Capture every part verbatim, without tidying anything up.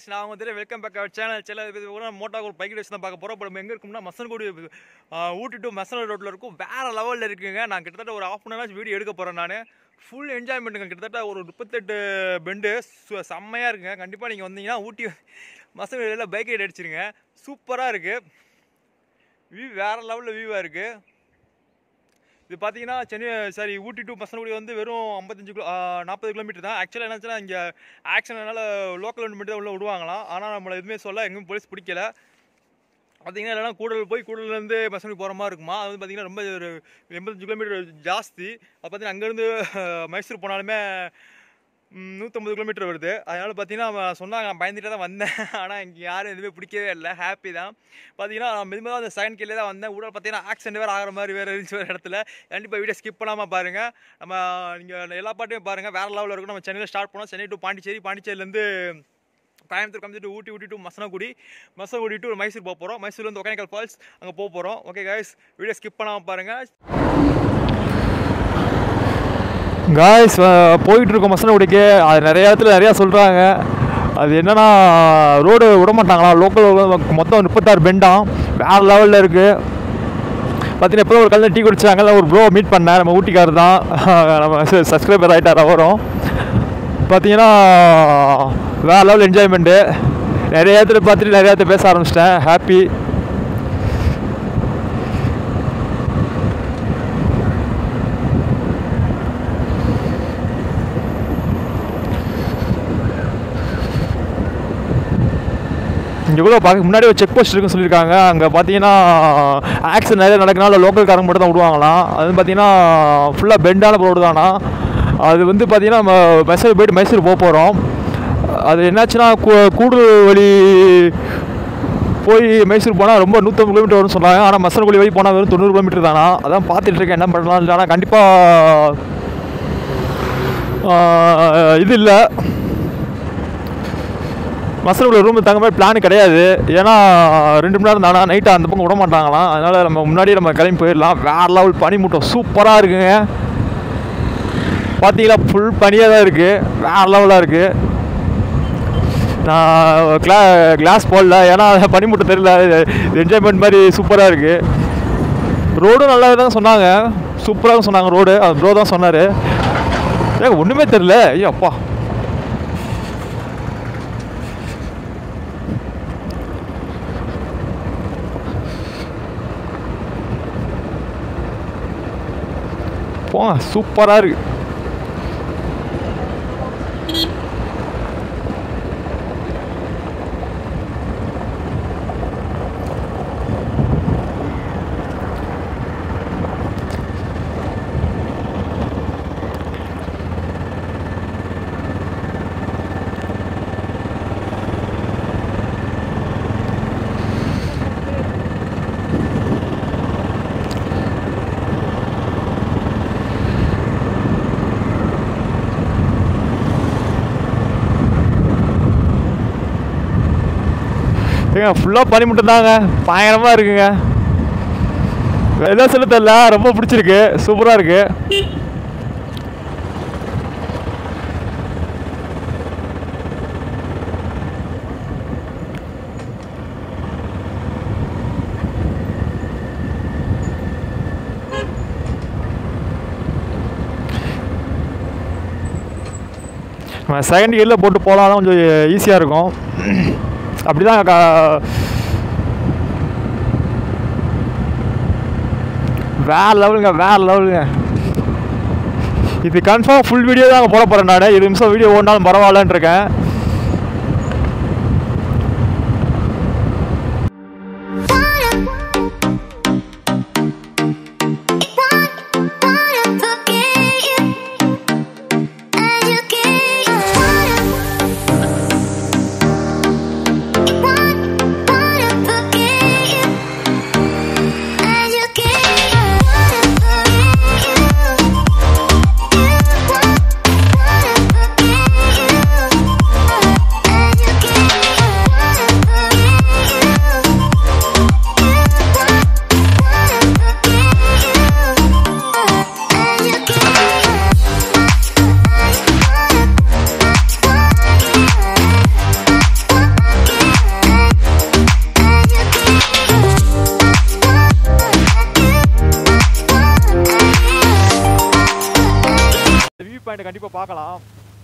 guys, நான் வந்து welcome back our channel channel இது மோட்டோ ஒரு பைக் ரேஸ் தான் பார்க்க போறோம். இப்போ நம்ம எங்க இருக்கோம்னா மசனகுடி ஊட்டி டு மசன ரோட்ல இருக்கும். வேற லெவல்ல இருக்குங்க. நான் கிட்டத்தட்ட ஒரு ஹாஃப் அன் ஹவர் வீடியோ எடுக்க போறேன். நான் ஃபுல் என்ஜாய்மெண்ட்டுங்க. கிட்டத்தட்ட ஒரு முப்பத்தெட்டு பெண்டு செம்மையா இருக்குங்க. கண்டிப்பா நீங்க வந்தீங்கன்னா ஊட்டி மசனகுடியில பைக் ரைட் அடிச்சிருங்க. சூப்பரா இருக்கு. வியூ வேற லெவல்ல வியூவா இருக்கு. இது பார்த்தீங்கன்னா சென்னை சாரி ஊட்டி டு மசனகுடி வந்து வெறும் ஐம்பத்தஞ்சு கிலோ நாற்பது கிலோமீட்டர் தான். ஆக்சுவலாக என்னாச்சுன்னா இங்கே ஆக்சிடென்ட்னால லோக்கல் வண்டி தான் உள்ளே விடுவாங்களாம். ஆனால் நம்மளை எதுவுமே சொல்ல எங்கேயும் போலீஸ் பிடிக்கல. பார்த்தீங்கன்னா இல்லைனா கூடல் போய் கூடலேருந்து மசனகுடி போகிற மாதிரி இருக்குமா. அது வந்து பார்த்தீங்கன்னா ரொம்ப ஒரு எண்பத்தஞ்சு கிலோமீட்டர் ஜாஸ்தி. அது பார்த்தீங்கன்னா அங்கேருந்து மைசூர் போனாலுமே நூற்றம்பது கிலோமீட்டர் வருது. அதனால் பார்த்தீங்கன்னா சொன்னாங்க, நான் பயந்துட்டு தான் வந்தேன். ஆனால் இங்கே யாரும் எதுவுமே பிடிக்கவே இல்லை. ஹாப்பி தான். பார்த்தீங்கன்னா நான் மெதுவாக அந்த செகண்ட் கீழே தான் வந்தேன். உடல் பார்த்தீங்கன்னா ஆக்சிடென்ட் வேறு ஆகிற மாதிரி வேறு இருந்துச்சு ஒரு இடத்துல. கண்டிப்பாக வீடியோ ஸ்கிப் பண்ணாமல் பாருங்கள். நம்ம நீங்கள் எல்லா பாட்டையும் பாருங்கள். வேறு லெவலில் இருக்கும். நம்ம சென்னையில் ஸ்டார்ட் பண்ணோம். சென்னை டு பாண்டிச்சேரி, பாண்டிச்சேரியிலேருந்து கோயம்புத்தூர் கம்மிட்டு ஊட்டி ஊட்டி டு மசனகுடி, மசனகுடி டு மைசூர் போக போகிறோம். மைசூர்லேருந்து ஒகேனக்கல் ஃபால்ஸ் அங்கே போக போகிறோம். ஓகே கைஸ், வீடியோ ஸ்கிப் பண்ணாமல் பாருங்கள். காய்ஸ் போயிட்டுருக்கோம் மசனகுடிக்கு. அது நிறைய இடத்துல நிறையா சொல்கிறாங்க. அது என்னென்னா ரோடு விட மாட்டாங்களா. லோக்கல் மொத்தம் முப்பத்தாறு பெண்டாம். வேறு லெவலில் இருக்குது. பார்த்தீங்கன்னா எப்போ ஒரு கல்ல டீ குடிச்சாங்க. ஒரு ப்ரோ மீட் பண்ணேன். நம்ம ஊட்டிக்கார் தான். நம்ம சப்ஸ்கிரைபர் ஆகிட்டார் அவரும். பார்த்தீங்கன்னா வேறு லெவல் என்ஜாய்மெண்ட்டு. நிறைய இடத்துல பார்த்துட்டு நிறைய இடத்துல பேச ஆரம்பிச்சிட்டேன். ஹாப்பி. இங்கே கூட பார்க்க முன்னாடி ஒரு செக் போஸ்ட் இருக்குன்னு சொல்லியிருக்காங்க. அங்கே பார்த்தீங்கன்னா ஆக்சிடென்ட் நிறைய நடக்கனால லோக்கல் காரங்க மட்டும் தான் விடுவாங்களாம். அது பார்த்தீங்கன்னா ஃபுல்லாக பெண்டான ரோடு தானா. அது வந்து பார்த்தீங்கன்னா நம்ம மைசூர் போய்ட்டு மைசூர் போக போகிறோம். அது என்னாச்சுன்னா கூடுதல் வழி போய் மைசூர் போனால் ரொம்ப நூற்றம்பது கிலோமீட்டர் வரும்னு சொன்னாங்க. ஆனால் மசனகுடி வழி போனால் வெறும் தொண்ணூறு கிலோமீட்டர் தானா. அதான் பார்த்துட்டு இருக்கேன் என்ன பண்ணலாம். ஆனால் கண்டிப்பாக இது இல்லை, மசனகுடி ரூம் தங்க மாதிரி பிளான் கிடையாது. ஏன்னா ரெண்டு மணி நேரம் தானா, நைட்டு அந்த பக்கம் விட மாட்டாங்களாம். அதனால் நம்ம முன்னாடியே நம்ம கிளம்பி போயிடலாம். வேறு லெவல் பனி மூட்டம் சூப்பராக இருக்குங்க. பார்த்தீங்களா ஃபுல் பனியாக தான் இருக்குது. வேறு லெவலாக இருக்குது. நான் கிளா கிளாஸ் போடல ஏன்னா பனி மூட்டம் தெரியல. என்ஜாய்மெண்ட் மாதிரி சூப்பராக இருக்குது. ரோடும் நல்லா தான் சொன்னாங்க. சூப்பராக சொன்னாங்க ரோடு. அது ப்ரோ தான் சொன்னார். ஏ ஒன்றுமே தெரில. ஐயோ அப்பா. போங்க சூப்பராக இருக்கு. ஏங்க ஃபுல்லாக பனி மட்டும் தாங்க. பயங்கரமாக இருக்குங்க. எல்லாம் சொல்ல தெரியல. ரொம்ப பிடிச்சிருக்கு. சூப்பராக இருக்கு. நம்ம செகண்ட் கியரில் போட்டு போகலாம், கொஞ்சம் ஈஸியாக இருக்கும். அப்படி தான் வேறு லெவலுங்க. வேறு லெவலுங்க. இது கன்ஃபார்ம் ஃபுல் வீடியோ தான் போட போகிறேன். நான் இருபது நிமிஷம் வீடியோ ஓடினாலும் பரவாயில்லன்னு இருக்கேன். என்னன்னு கண்டிப்பாக பார்க்கலாம்.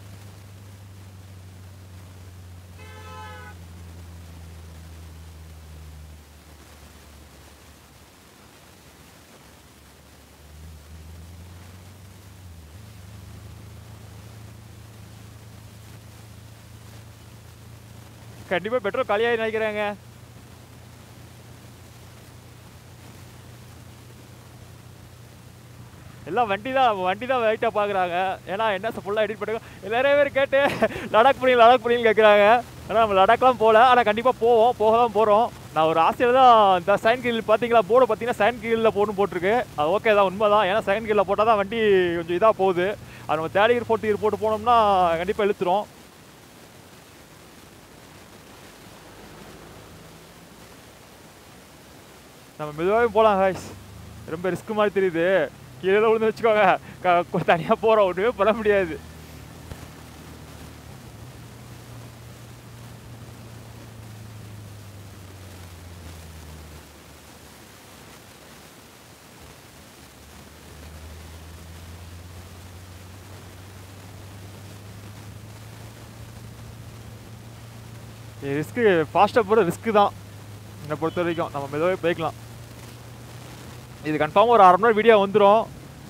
கண்டிப்பாக பெட்ரோல் காலியாகி நினைக்கிறேங்க. எல்லாம் வண்டி தான் வண்டி தான் வெயிட்டாக பார்க்குறாங்க. ஏன்னா என்ன ஃபுல்லாக எடிட் பண்ணுங்க நிறைய பேர் கேட்டு லடாக் புரியல லடாக் புரியல கேட்குறாங்க. ஆனால் நம்ம லடாக்லாம் போகல, ஆனால் கண்டிப்பாக போவோம், போக தான் போகிறோம். நான் ஒரு ஆசையில் தான் இந்த சைன் கீழ் பார்த்தீங்களா, போர்டு பார்த்தீங்கன்னா சைன் கீழில் போகணும் போட்டிருக்கு. அது ஓகே தான், உண்மை தான். ஏன்னா சைன் கீழில் போட்டால் தான் வண்டி கொஞ்சம் இதாக போகுது. அது நம்ம தேர்ட் கியர் ஃபோர்த் கியர் போட்டு போனோம்னா கண்டிப்பாக இழுத்துரும். நம்ம மெதுவாகவே போகலாம் காய்ஸ். ரொம்ப ரிஸ்க் மாதிரி தெரியுது. கீழே விழுந்து வச்சுக்கோங்க, தனியாக போகிறோம், ஒன்றுமே பண்ண முடியாது. ரிஸ்க்கு ஃபாஸ்ட்டாக போகிற ரிஸ்க்கு தான் என்னை பொறுத்த வரைக்கும். நம்ம மெதுவாகவே போய்க்கலாம். இது கன்ஃபார்மாக ஒரு அரை மணி நேரம் வீடியோ வந்துடும்.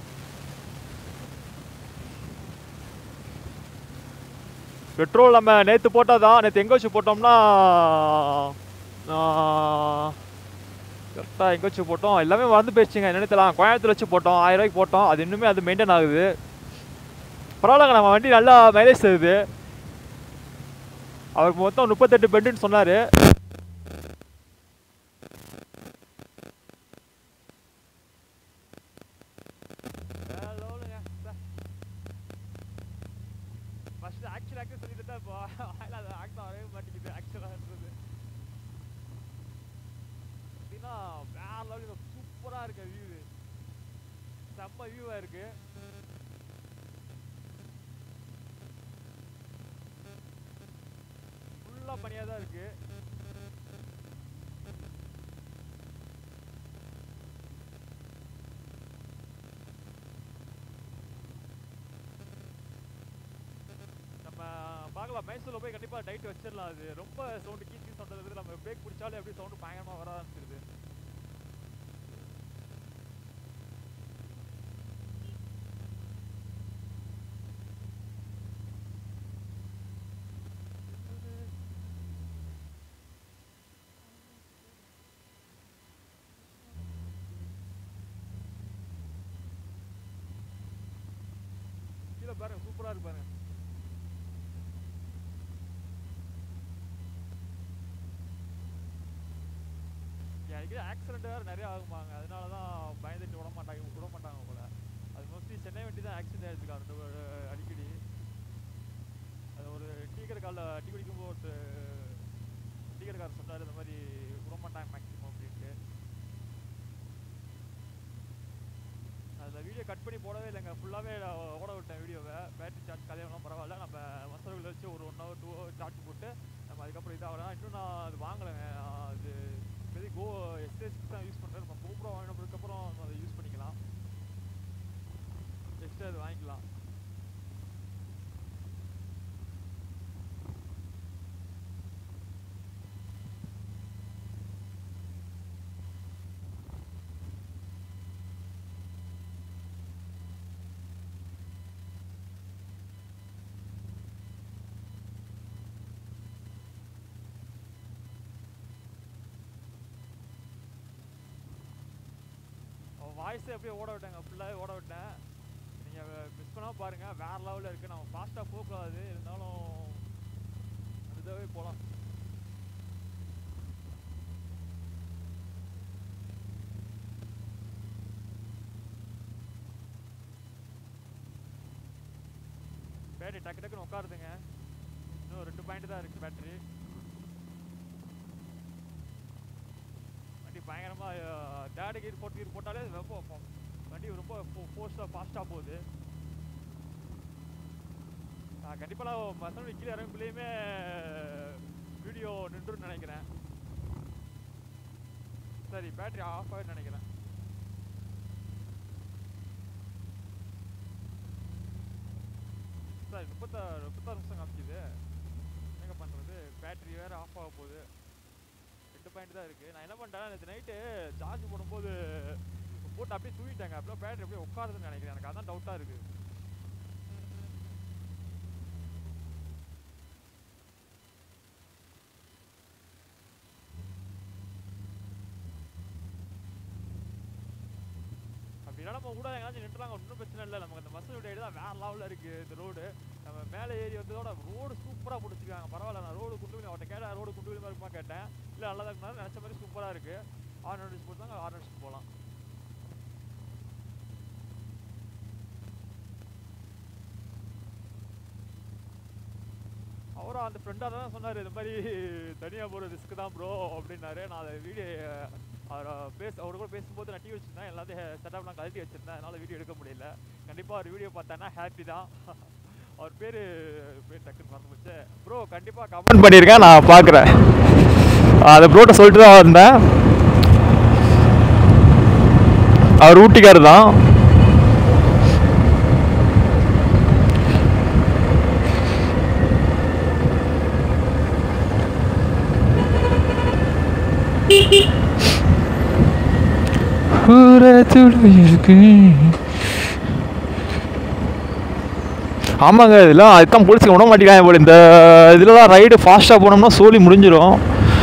பெட்ரோல் நம்ம நேற்று போட்டால் தான், நேற்று எங்கே வச்சு போட்டோம்னா கரெக்டாக எங்கே வச்சு போட்டோம் எல்லாமே மறந்து போயிடுச்சுங்க. நினைத்தலாம் கோயம்புத்தூர் வச்சு போட்டோம், ஆயிரம் ரூபாய்க்கு போட்டோம். அது இன்னுமே அது மெயின்டைன் ஆகுது. பரவாயில்லங்க, நம்ம வண்டி நல்லா மைலேஜ் தருது. அவருக்கு மொத்தம் முப்பத்தெட்டு பெண்டுன்னு சொன்னார். ஃபர்ஸ்ட் ஆக்சுவல் ஆக்சுவல் சொல்லிட்டு தான் இப்போ அது ஆக்ட் வரவே மாட்டேங்குது. ஆக்சுவலாகன்றது பார்த்தீங்கன்னா வேற லெவலில் சூப்பராக இருக்கு. வியூ செம்ம வியூவாக இருக்கு. ஃபுல்லாக பனியாக தான் இருக்கு. பார்க்கலாம், மைசூரில் போய் கண்டிப்பாக டைட் வச்சிடலாம். அது ரொம்ப சவுண்டு கீச்சு சவுண்ட் இருக்குது. நம்ம பிரேக் பிடிச்சாலும் எப்படி சவுண்டு பயங்கரமாக வர ஆரம்பிச்சிருது. கீழே பாருங்க, சூப்பராக இருக்கு பாருங்க. அடிக்கடி ஆக்சிடென்ட் வேறு நிறைய ஆகுமாங்க. அதனால தான் பயந்துட்டு விட மாட்டாங்க விட மாட்டாங்க போல. அது மோஸ்ட்லி சென்னை வண்டி தான் ஆக்சிடென்ட் ஆகிடுச்சுக்கா அடிக்கடி. அது ஒரு டீக்கர் காலில் டீ குடிக்கும் போது ஒரு டீக்கர் கார் சொன்னார், இந்த மாதிரி விட மாட்டாங்க மேக்ஸிமம் அப்படின்ட்டு. அதில் வீடியோ கட் பண்ணி போடவே இல்லைங்க, ஃபுல்லாகவே ஓட விட்டேன் வீடியோவை. பேட்டரி சார்ஜ் கல்யாணம்லாம் பரவாயில்ல. நம்ம மசரவில் வச்சு ஒரு one hour two hour charge போட்டு நம்ம அதுக்கப்புறம் இதாகலாம். இன்னும் நான் அது வாங்கலைங்க. அது இப்போதைக்கு கோ எஸ்எஸ்க்கு தான் யூஸ் பண்ணுறேன். நம்ம கோப்ரோ வாங்கினதுக்கப்புறம் நம்ம அதை யூஸ் பண்ணிக்கலாம். எக்ஸ்ட்ரா அது வாங்கிக்கலாம். வாய்ஸை எப்படியே ஓட விட்டேங்க, ஃபுல்லாகவே ஓட விட்டேன். நீங்கள் மிஸ் பண்ணால் பாருங்கள், வேறு லெவலில் இருக்குது. நம்ம ஃபாஸ்ட்டாக போகக்கூடாது, இருந்தாலும் இதாகவே போகலாம். பேட்டரி டக்கு டக்குன்னு உட்காருதுங்க. இன்னும் ரெண்டு பாயிண்ட் தான் இருக்குது பேட்டரி. வண்டி பயங்கரமாக தேர்டு கீர் ஃபோர்த் கீர் போட்டாலே ரொம்ப வண்டி ரொம்ப ஃபோர்ஸாக ஃபாஸ்ட்டாக போகுது. நான் கண்டிப்பாக மசனோட கீழே இறங்குள்ளேயுமே வீடியோ நின்றுன்னு நினைக்கிறேன். சரி, பேட்டரி ஆஃப் ஆகிடுன்னு நினைக்கிறேன். சார் முப்பத்தாறு முப்பத்தாறு நிமிஷம் காமிக்குது. என்னங்க பண்ணுறது, பேட்ரி வேறு ஆஃப் ஆக போகுது. ரெண்டு பாயிண்ட் தான் இருக்குது. நான் என்ன பண்ணிட்டேன், நேற்று நைட்டு சார்ஜ் போடும்போது போட்டு அப்படியே தூங்கிட்டாங்க. அப்படியே பேட்ரி அப்படியே உட்காருதுன்னு நினைக்கிறேன். எனக்கு அதான் டவுட்டாக இருக்குது. அப்படின்னா நம்ம கூட எங்கேயாச்சும் நின்றுலாங்க, ஒன்றும் பிரச்சனை இல்லை. நமக்கு அந்த பஸ் ரோடு தான் வேறு லெவலில் இருக்குது. இந்த ரோடு நம்ம மேலே ஏறி வந்ததோட ரோடு சூப்பராக பிடிச்சிருக்காங்க. பரவாயில்ல, நான் ரோடு குண்டு அவட்ட கேட்டேன், ரோடு குண்டு மாதிரி இருக்குமா கேட்டேன். இல்லை நல்லா தான் இருந்தாலும் நினச்ச மாதிரி சூப்பராக இருக்குது. ஆறு நோட்டிஸ் போட்டாங்க, ஆறு நோட்டிஸ் போகலாம். அவரும் அந்த ஃப்ரெண்டாக தான் சொன்னார், இது மாதிரி தனியாக போகிற ரிஸ்க் தான் ப்ரோ அப்படின்னாரு. நான் அதை வீடியோ அவரை பேச அவரு கூட பேசும்போது நான் டிவி வச்சுருந்தேன், எல்லாத்தையும் செட்டப்லாம் கழட்டி வச்சுருந்தேன், அதனால் வீடியோ எடுக்க முடியல. கண்டிப்பாக அவர் வீடியோ பார்த்தேன்னா ஹாப்பி தான். அவர் பேர் பேர் டக்குன்னு மறந்து போச்சு. ப்ரோ கண்டிப்பாக கமெண்ட் பண்ணியிருக்கேன், நான் பார்க்குறேன். அதை ப்ரோட்ட சொல்லிட்டு தான் வந்தேன். அவர் ஊட்டிக்கார் தான். ஆமாங்க, இதெல்லாம் அதுதான் போலீஸுக்கு விட மாட்டேங்காங்க போல. இந்த இதுலலாம் ரைடு ஃபாஸ்ட்டாக போனோம்னா சோலி முடிஞ்சிடும்.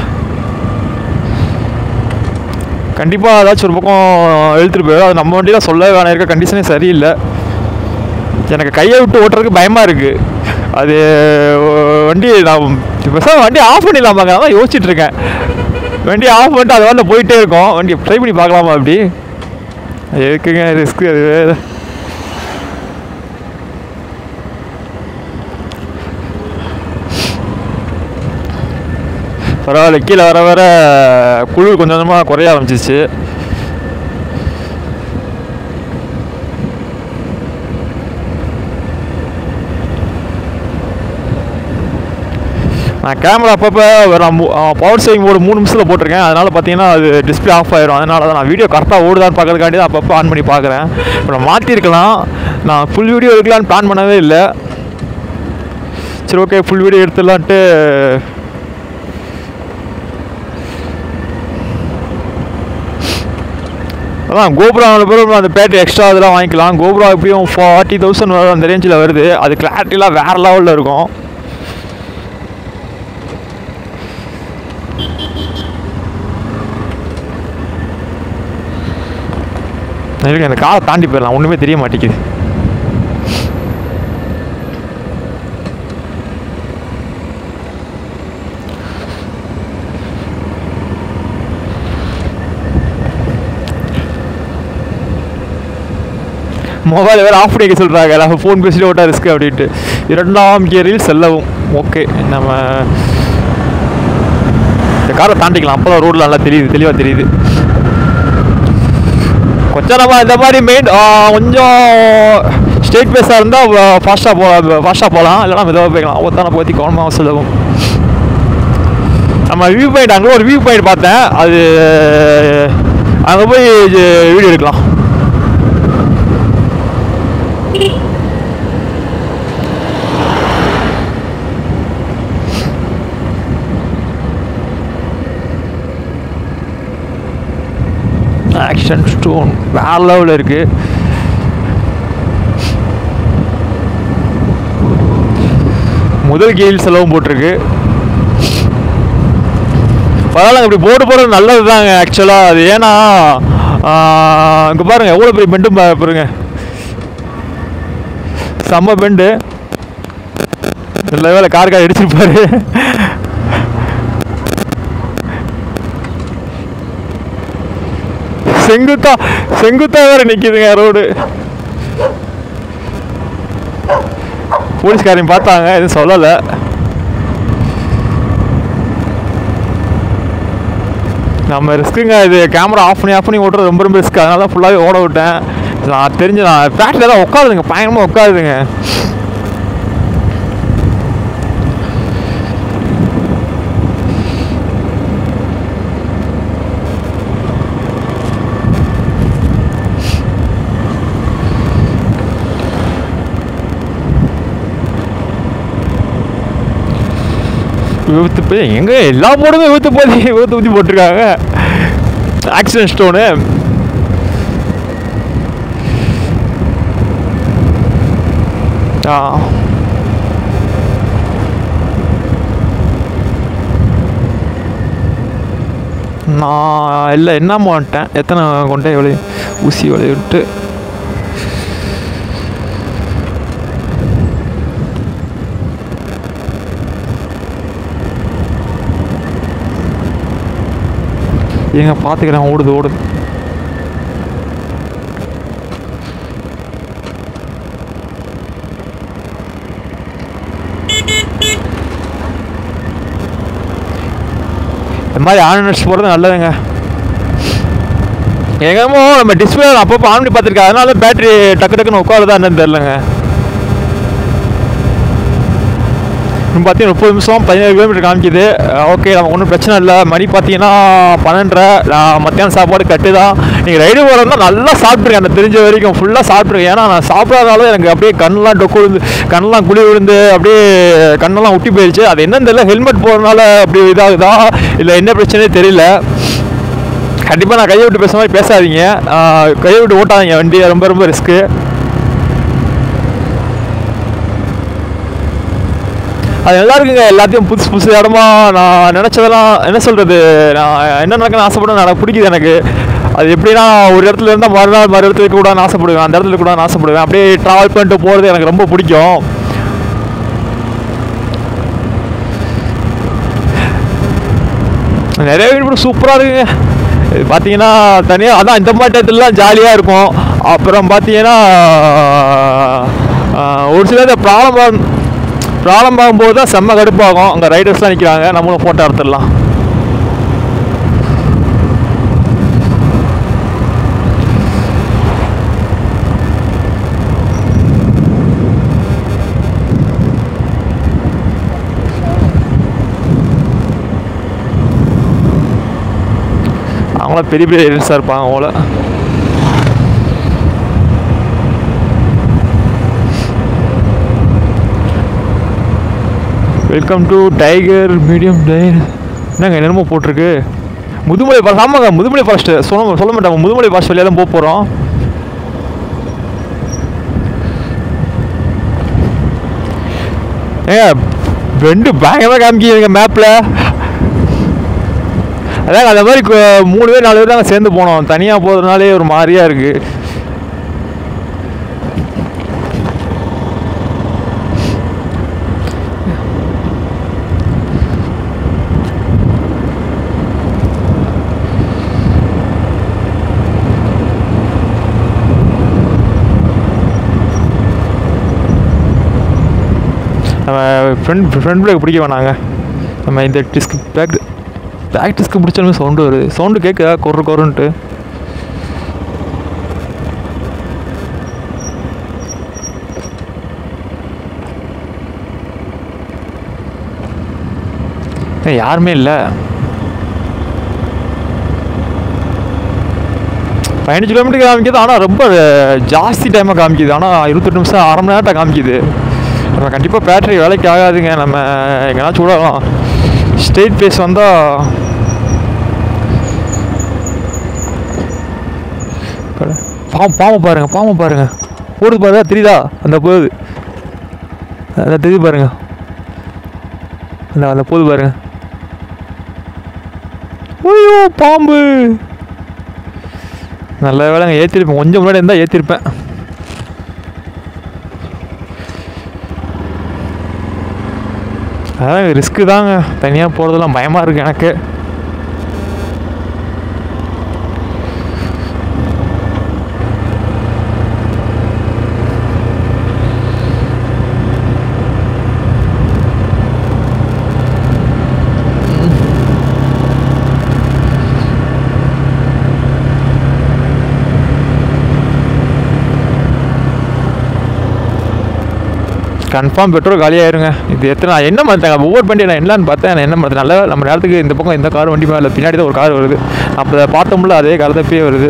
கண்டிப்பாக ஏதாச்சும் ஒரு பக்கம் இழுத்துட்டு போயிடும். அது நம்ம வண்டியில் சொல்ல வேணாம், இருக்க கண்டிஷனே சரியில்லை. எனக்கு கையை விட்டு ஓட்டுறதுக்கு பயமாக இருக்குது. அது வண்டி நான் பெருசாக வண்டி ஆஃப் பண்ணிடலாமாங்க, அதான் யோசிச்சுட்டு இருக்கேன். வண்டி ஆஃப் பண்ணிட்டு அது வரல போயிட்டே இருக்கும். வண்டி ட்ரை பண்ணி பார்க்கலாமா அப்படி? அது இருக்குங்க ரிஸ்க்கு. அது பரவாயில்ல, கீழே வர வர குளிர் கொஞ்சம் கொஞ்சமாக குறைய ஆரம்பிச்சிச்சு. நான் கேமரா அப்பப்போ நான் பவர் சேவிங் மோடு மூணு நிமிஷத்தில் போட்டிருக்கேன். அதனால் பார்த்தீங்கன்னா அது டிஸ்பிளே ஆஃப் ஆயிரும். அதனால தான் நான் வீடியோ கரெக்டாக ஓடுதான்னு பார்க்கறதுக்காண்டி தான் அப்பப்போ ஆன் பண்ணி பார்க்குறேன். இப்போ நான் மாற்றிருக்கலாம். நான் ஃபுல் வீடியோ எடுக்கலான்னு பிளான் பண்ணவே இல்லை. சரி ஓகே, ஃபுல் வீடியோ எடுத்துடலான்ட்டு அதான் கோபுரா பிறகு அந்த பேட்டரி எக்ஸ்ட்ரா அதெல்லாம் வாங்கிக்கலாம். கோபுரா எப்படியும் ஃபார்ட்டி தௌசண்ட் வரும், அந்த ரேஞ்சில் வருது. அது கிளாரிட்டிலாம் வேறு லெவலில் இருக்கும். எனக்கு அந்த காரை தாண்டி போயிடலாம், ஒன்றுமே தெரிய மாட்டேங்குது. மொபைல் வேறு ஆஃப் பண்ணிக்க சொல்கிறாங்க, எல்லாம் ஃபோன் பேசிட்டு ஓட்டா ரிஸ்க்கு அப்படின்ட்டு. இரண்டாம் கியரில் செல்லவும். ஓகே, நம்ம இந்த காரை தாண்டிக்கலாம். அப்போ தான் ரோடில் நல்லா தெரியுது, தெளிவாக தெரியுது. கொஞ்சம் நம்ம இந்த மாதிரி மெயின் கொஞ்சம் ஸ்ட்ரெயிட் பேஸாக இருந்தால் ஃபாஸ்ட்டாக போ ஃபாஸ்ட்டாக போகலாம், இல்லைனா மெதுவாக போய்க்கலாம். ஒருத்தான பற்றி கவனமாக செல்லவும். நம்ம வியூ பாயிண்ட், அங்கே ஒரு வியூ பாயிண்ட் பார்த்தேன், அது அங்கே போய் வீடியோ எடுக்கலாம். ஆக்ஷன் ஸ்டோன் வேற லெவலில் இருக்கு. முதல் கீழ் செலவும் போட்டிருக்கு. பரவாயில்ல, இப்படி போட்டு போகிறது நல்லது தாங்க ஆக்சுவலாக. அது ஏன்னா இங்கே பாருங்கள் எவ்வளோ பெரிய பெண்டும் பாருங்க, செம்ம பெண்டு. நல்ல வேலை கார் கார் அடிச்சிருப்பாரு. செங்குத்தா செங்குத்தா வேற நிற்கிதுங்க ரோடு. போலீஸ்காரையும் பார்த்தாங்க, எதுவும் சொல்லலை. நம்ம ரிஸ்க்குங்க இது. கேமரா ஆஃப் பண்ணி ஆஃப் பண்ணி ஓட்டுறது ரொம்ப ரொம்ப ரிஸ்க். அதனால தான் ஃபுல்லாகவே ஓட விட்டேன். நான் தெரிஞ்சு நான் பேட்டில் தான் உட்காருதுங்க, பயங்கரமாக உட்காருதுங்க. விபத்து போய் எங்கே எல்லா போர்டுமே விபத்து போய் விபத்து ஊற்றி போட்டிருக்காங்க. Accident stone. ஆ நான் இல்லை என்ன மாட்டேன் எத்தனை கொண்டே விளை ஊசி விளைவிட்டு ஏங்க பார்த்துக்கிறேன். ஓடுது ஓடுது. இந்த மாதிரி ஆன்லைன் போகிறது நல்லதுங்க. எங்கேமோ நம்ம டிஸ்பிளே அப்பப்போ ஆன் பண்ணி பார்த்துருக்கேன். அதனால பேட்டரி டக்கு டக்குன்னு உட்காருதா என்னன்னு தெரிலங்க. பார்த்தீங்கன்னா முப்பது நிமிஷம் பதினேழு கிலோமீட்டர் காமிக்குது. ஓகே, நமக்கு ஒன்றும் பிரச்சனை இல்லை. மணி பார்த்தீங்கன்னா பன்னெண்டரை. நான் மத்தியானம் சாப்பாடு கட்டு தான். நீங்கள் ரைடு போகிறதா நல்லா சாப்பிட்ருக்கேன். எனக்கு தெரிஞ்ச வரைக்கும் ஃபுல்லாக சாப்பிட்ருக்கேன். ஏன்னா நான் சாப்பிடாதால எனக்கு அப்படியே கண்ணெலாம் டொக்கு விழுந்து கண்ணெலாம் குழி விழுந்து அப்படியே கண்ணெல்லாம் ஒட்டி போயிடுச்சு. அது என்னன்னு தெரியல. ஹெல்மெட் போகிறதுனால அப்படி இதாகுதா இல்லை என்ன பிரச்சனையே தெரியல. கண்டிப்பாக நான் கையை விட்டு பேசுகிற மாதிரி பேசாதீங்க. கையை விட்டு ஓட்டாதீங்க வண்டி. ரொம்ப ரொம்ப ரிஸ்க்கு. அது நல்லா இருக்குங்க. எல்லாத்தையும் புதுசு புதுசு இடமா நான் நினச்சதெல்லாம் என்ன சொல்கிறது, நான் என்ன நடக்கணும்னு ஆசைப்படுவேன். எனக்கு பிடிக்குது எனக்கு. அது எப்படின்னா ஒரு இடத்துல இருந்தால் மறுநாள் மறு இடத்துல இருக்கக்கூடாதுன்னு ஆசைப்படுவேன். அந்த இடத்துல இருக்கக்கூடாதுன்னு ஆசைப்படுவேன். அப்படியே ட்ராவல் பண்ணிட்டு போகிறது எனக்கு ரொம்ப பிடிக்கும். நிறைய வீடு சூப்பராக இருக்குங்க. இது பார்த்தீங்கன்னா தனியாக அதான் இந்த மாதிரி டயத்துலலாம் ஜாலியாக இருக்கும். அப்புறம் பார்த்தீங்கன்னா ஒரு சில இந்த ப்ராப்ளம் ப்ராப்ளம் ஆகும்போது தான் செம்ம கடுப்பாகும். அங்கே ரைடர்ஸ்லாம் நிற்கிறாங்க. நம்மளும் ஃபோட்டோ எடுத்துடலாம். அவங்களாம் பெரிய பெரிய ரைடர்ஸாக இருப்பாங்க. அவங்கள welcome to tiger medium tier. என்னங்க என்னமோ போட்டிருக்கு. முதுமலை ஃபாரஸ்ட். ஆமாங்க, முதுமலை ஃபாரஸ்ட்டு சொல்ல சொல்ல மாட்டாங்க. முதுமலை ஃபாரஸ்ட் வழியாக தான் போக போகிறோம். ஏங்க ரெண்டு பயங்கரமாக காமிக்கிங்க மேப்பில். அதாங்க அந்த மாதிரி மூணு பேர் நாலு பேர் தாங்க சேர்ந்து போனோம். தனியாக போகிறதுனாலே ஒரு மாதிரியாக இருக்குது. நம்ம ஃப்ரெண்ட் ஃப்ரெண்ட் பிரேக் பிடிக்க வேணாங்க. நம்ம இந்த டிஸ்க் பேக் பேக் டிஸ்க்கு பிடிச்சாலுமே சவுண்டு வருது. சவுண்டு கேட்குதா கொரு கொருன்ட்டு. யாருமே இல்லை. பதினஞ்சு கிலோமீட்டர் காமிக்குது. ஆனால் ரொம்ப ஜாஸ்தி டைமாக காமிக்குது. ஆனால் இருபத்தெட்டு நிமிஷம் அரை மணி நேரத்தை காமிக்குது. நம்ம கண்டிப்பாக பேட்டரி வேலைக்கு ஆகாதுங்க. நம்ம எங்கேனாச்சும் விடலாம். ஸ்ட்ரெயிட் பேஸ் வந்தால் பாம்பு பாம்பு பாருங்கள். பாம்பு பாருங்கள். ஓடுது பாருங்க. தெரியுதா? அந்த போகுது. அந்த தெரியுது பாருங்க. அந்த அந்த போகுது பாருங்க. ஐயோ பாம்பு. நல்ல வேலைங்க ஏற்றிருப்பேன். கொஞ்சம் முன்னாடி இருந்தால் ஏற்றிருப்பேன். அதான் ரிஸ்க்கு தாங்க. தனியாக போகிறதெல்லாம் பயமாக இருக்குது எனக்கு. கன்ஃபார்ம் பெட்ரோல் காலியாயிருங்க. இது எத்தனை நான் என்ன மாற்றாங்க ஒவ்வொரு வண்டி நான் என்னன்னு பார்த்தேன். நான் என்ன மாற்றேன் நல்ல நம்ம நேரத்துக்கு இந்த பக்கம் இந்த கார் வண்டி மேலே பின்னாடி தான் ஒரு கார் வருது. அப்போ பார்த்தோம்ல அதே கார் தப்பியே வருது.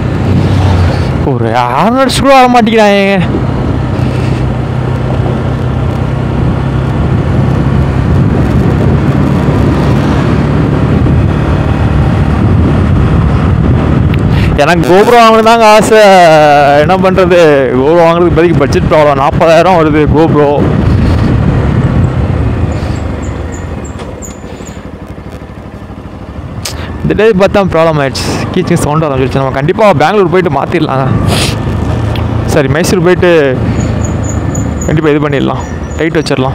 ஒரு ஆறு அடிச்சு கூட வர மாட்டேங்கிறாங்க. எனக்கு கோபுரம் வாங்கணும் தாங்க ஆசை. என்ன பண்ணுறது, கோபுரம் வாங்குறதுக்கு இப்போதைக்கு பட்ஜெட் ப்ராப்ளம். நாற்பதாயிரம் வருது கோபுரம். இந்த டே பார்த்தா ப்ராப்ளம் ஆயிடுச்சு. கீச்சிங் சவுண்ட் ஆரம்பிச்சிருச்சு. நம்ம கண்டிப்பாக பெங்களூர் போயிட்டு மாற்றிடலாங்க. சரி, மைசூர் போயிட்டு கண்டிப்பாக இது பண்ணிடலாம், டைட் வச்சிடலாம்.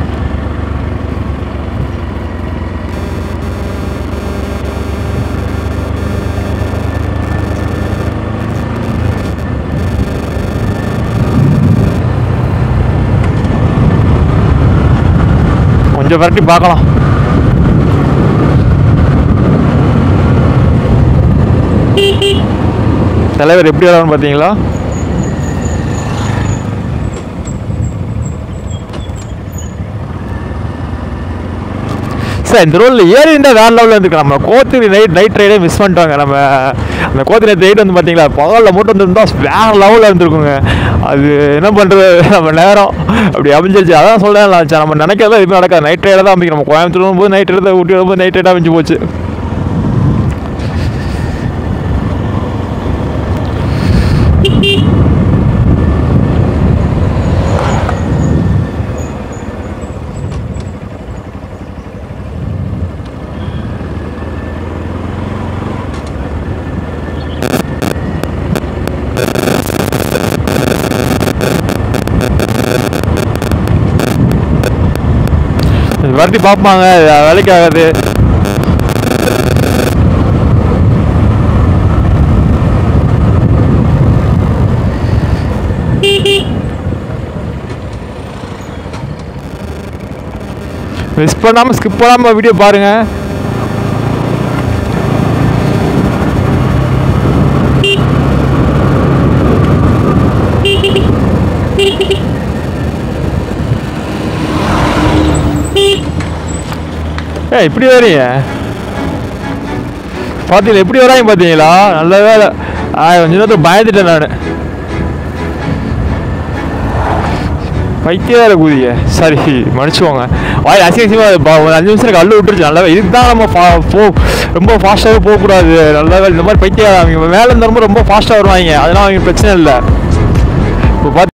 கொஞ்சம் விரட்டி பார்க்கலாம். தலைவர் எப்படி வரான்னு பார்த்தீங்களா? சார் இந்த ரோடில் ஏறி இருந்தால் வேறு லெவலில் இருந்துருக்கு. நம்ம கோத்திரி நைட் நைட் ரைடே மிஸ் பண்ணிட்டாங்க. நம்ம அந்த கோத்திரி நைட் வந்து பார்த்தீங்களா, பகலில் மட்டும் வந்துருந்தால் வேறு லெவலில் இருந்துருக்குங்க. அது என்ன பண்ணுறது, நம்ம நேரம் அப்படி அமைஞ்சிருச்சு. அதான் சொல்கிறேன், நம்ம நினைக்கிறதா எதுவுமே நடக்காது. நைட் ரைடாக தான் அமைக்கும். நம்ம கோயம்புத்தூர் வரும்போது நைட் ரைடாக, ஊட்டி வரும்போது நைட் ரைடாக அமைஞ்சு போச்சு. வரட்டி பார்ப்பாங்க, வேலைக்கு ஆகாது. மிஸ் பண்ணாமல் ஸ்கிப் பண்ணாமல் வீடியோ பாருங்க. ஏ இப்படி வரீங்க பார்த்தீங்களா, எப்படி வராங்க பார்த்தீங்களா? நல்ல வேலை. ஆ கொஞ்சம் நேரத்தில் பயந்துட்டேன் நான். பைத்தியம் வேறு கூதிய. சரி மன்னிச்சுக்கோங்க, வாய் அசிங்கசியமாக ஒரு அஞ்சு நிமிஷம் எனக்கு அள்ளு விட்டுருச்சு. நல்லா இதுக்கு தான் நம்ம ஃபா போ ரொம்ப ஃபாஸ்ட்டாகவே போகக்கூடாது. நல்ல வேலை. இந்த மாதிரி பைத்தியம் அவங்க மேலே இருந்தவங்க ரொம்ப ஃபாஸ்ட்டாக வருவாங்க, அதெல்லாம் அவங்க பிரச்சனை இல்லை. இப்போ பார்த்து